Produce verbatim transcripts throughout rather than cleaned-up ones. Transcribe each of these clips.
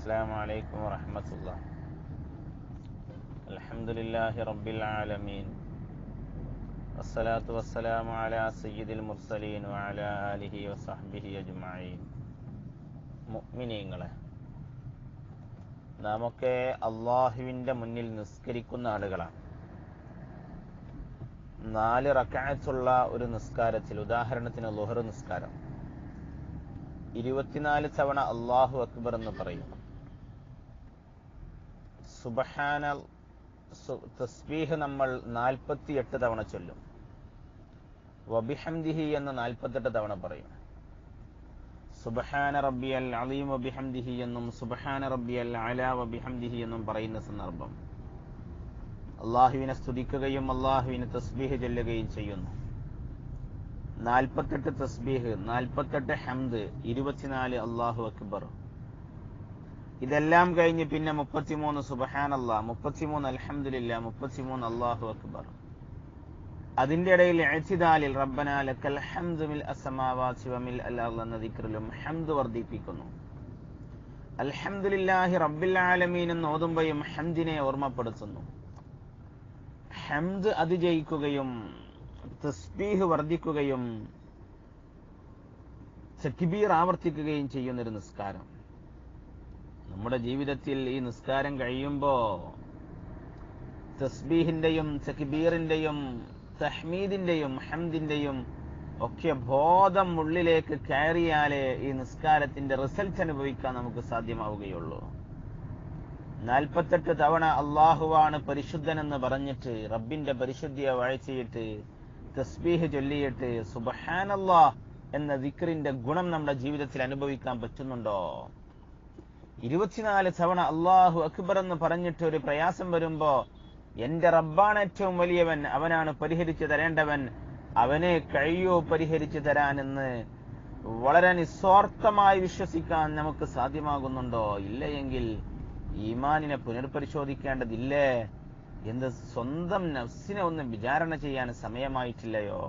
السلام عليكم ورحمة الله. الحمد لله رب العالمين والصلاة والسلام على سيد المرسلين وعلى آله وصحبه أجمعين. മുഅ്മിനീങ്ങളെ, നാമൊക്കെ അള്ളാഹുവിൻ്റെ മുന്നിൽ നിസ്കരിക്കുന്ന ആളുകളാണ്. നാല് റക്അത്തുള്ള ഒരു നിസ്കാരത്തിൽ, ഉദാഹരണത്തിന് ളുഹർ നിസ്കാരം, ഇരുപത്തിനാല് തവണ അല്ലാഹു അക്ബർ എന്ന് പറയും. സുബ്ഹാന തസ്ബീഹ് നമ്മൾ നാൽപ്പത്തിയെട്ട് തവണ ചൊല്ലും. വബിഹംദിഹി എന്ന് നാൽപ്പത്തെട്ട് തവണ പറയും. സുബ്ഹാന റബ്ബിയൽ അലീം വബിഹംദിഹി എന്നും സുബ്ഹാന റബ്ബിയൽ അലാ വബിഹംദിഹി എന്നും പറയുന്ന സന്ദർഭം അള്ളാഹുവിനെ സ്തുതിക്കുകയും അള്ളാഹുവിനെ തസ്ബീഹ് ചൊല്ലുകയും ചെയ്യുന്നു. നാൽപ്പത്തെട്ട് തസ്ബീഹ്, നാൽപ്പത്തെട്ട് ഹംദ്, ഇരുപത്തിനാല് അല്ലാഹു അക്ബർ. ഇതെല്ലാം കഴിഞ്ഞ് പിന്നെ മുപ്പത്തിമൂന്ന് സുബ്ഹാനല്ലാഹ്, മുപ്പത്തിമൂന്ന് അൽഹംദുലില്ലാഹ്, മുപ്പത്തിമൂന്ന് അല്ലാഹു അക്ബർ. അതിന്റെ ഇടയിൽ ഇഅ്തിദാലിൽ റബ്ബനാ ലക്കൽ ഹംദു മിൽ അസ്സമാവാതി വമിൽ അൽ അർള് എന്ന ദിക്റിലും ഹംദ് വർദ്ധിപ്പിക്കുന്നു. അൽഹംദുലില്ലാഹി റബ്ബിൽ ആലമീൻ എന്ന് ഓതുമ്പോഴും ഹംദിനെ ഓർമ്മപ്പെടുത്തുന്നു. ഹംദ് അതിജയിക്കുകയും തസ്ബീഹ് വർദ്ധിക്കുകയും തക്ബീർ ആവർത്തിക്കുകയും ചെയ്യുന്നൊരു നിസ്കാരം. നമ്മുടെ ജീവിതത്തിൽ ഈ നിസ്കാരം കഴിയുമ്പോ തസ്ബീഹിന്റെയും തക്ബീറിന്റെയും തഹ്മീദിന്റെയും ഹംദിന്റെയും ഒക്കെ ബോധം ഉള്ളിലേക്ക് കയറിയാലേ ഈ നിസ്കാരത്തിന്റെ റിസൾട്ട് അനുഭവിക്കാൻ നമുക്ക് സാധ്യമാവുകയുള്ളൂ. നാൽപ്പത്തെട്ട് തവണ അള്ളാഹുവാണ് പരിശുദ്ധനെന്ന് പറഞ്ഞിട്ട്, റബ്ബിന്റെ പരിശുദ്ധിയെ വാഴ്ചയിട്ട് തസ്ബീഹ് ചൊല്ലിയിട്ട് സുബ്ഹാനല്ലാഹ് എന്ന ദിക്റിന്റെ ഗുണം നമ്മുടെ ജീവിതത്തിൽ അനുഭവിക്കാൻ പറ്റുന്നുണ്ടോ? ഇരുപത്തിനാല് തവണ അല്ലാഹു അക്ബർ എന്ന് പറഞ്ഞിട്ട് ഒരു പ്രയാസം വരുമ്പോ, എന്റെ റബ്ബാണ് ഏറ്റവും വലിയവൻ, അവനാണ് പരിഹരിച്ചു തരേണ്ടവൻ, അവനെ കഴിയോ പരിഹരിച്ചു തരാനെന്ന് വളരെ നിസ്വാർത്ഥമായി വിശ്വസിക്കാൻ നമുക്ക് സാധ്യമാകുന്നുണ്ടോ? ഇല്ലയെങ്കിൽ ഈമാനിനെ പുനർപരിശോധിക്കേണ്ടതില്ലേ? എന്ത് സ്വന്തം നഫ്സിനെ ഒന്ന് വിചാരണ ചെയ്യാൻ സമയമായിട്ടില്ലയോ?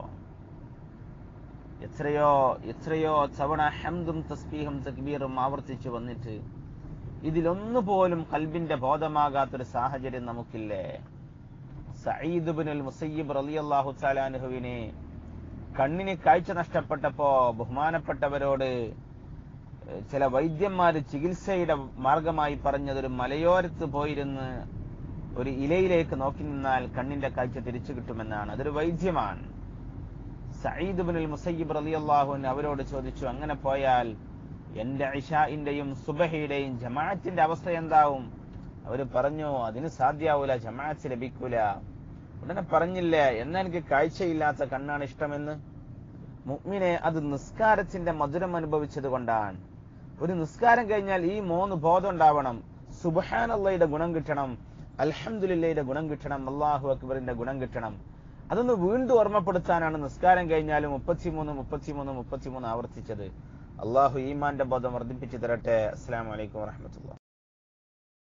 എത്രയോ എത്രയോ തവണ ഹംദും തസ്ബീഹും തക്ബീറും ആവർത്തിച്ചു വന്നിട്ട് ഇതിലൊന്നുപോലും ഖൽബിന്റെ ബോധമാകാത്തൊരു സാഹചര്യം നമുക്കില്ലേ? സഈദ് ഇബ്നുൽ മുസയ്യിബ് റളിയല്ലാഹു തആല അൻഹുവിനെ കണ്ണിന് കാഴ്ച നഷ്ടപ്പെട്ടപ്പോ ബഹുമാനപ്പെട്ടവരോട് ചില വൈദ്യന്മാര് ചികിത്സയുടെ മാർഗമായി പറഞ്ഞതൊരു മലയോരത്ത് പോയിരുന്ന് ഒരു ഇലയിലേക്ക് നോക്കി നിന്നാൽ കണ്ണിന്റെ കാഴ്ച തിരിച്ചു കിട്ടുമെന്നാണ്. അതൊരു വൈദ്യമാണ്. സഈദ് ഇബ്നുൽ മുസയ്യിബ് റളിയല്ലാഹു അൻഹു അവരോട് ചോദിച്ചു, അങ്ങനെ പോയാൽ എന്റെ ഇശാഇന്റെയും സുബഹിയുടെയും ജമാഅത്തിന്റെ അവസ്ഥ എന്താവും? അവര് പറഞ്ഞു, അതിന് സാധ്യാവൂല, ജമാഅത്ത് ലഭിക്കൂല. ഉടനെ പറഞ്ഞില്ലേ, എന്നാ എനിക്ക് കാഴ്ചയില്ലാത്ത കണ്ണാണ് ഇഷ്ടമെന്ന്? മുഅ്മിനെ, അത് നിസ്കാരത്തിന്റെ മധുരം അനുഭവിച്ചത് കൊണ്ടാണ്. ഒരു നിസ്കാരം കഴിഞ്ഞാൽ ഈ മൂന്ന് ബോധം ഉണ്ടാവണം. സുബ്ഹാനല്ലാഹയുടെ ഗുണം കിട്ടണം, അൽഹംദുലില്ലാഹയുടെ ഗുണം കിട്ടണം, അല്ലാഹു അക്ബറിന്റെ ഗുണം കിട്ടണം. അതൊന്ന് വീണ്ടും ഓർമ്മപ്പെടുത്താനാണ് നിസ്കാരം കഴിഞ്ഞാലും മുപ്പത്തിമൂന്ന് മുപ്പത്തിമൂന്ന് മുപ്പത്തിമൂന്ന് ആവർത്തിച്ചത്. അള്ളാഹു ഈമാന്റെ ബോധം വർദ്ധിപ്പിച്ചു തരട്ടെ. അസ്സലാമു അലൈക്കും വറഹ്മത്തുള്ളാഹി.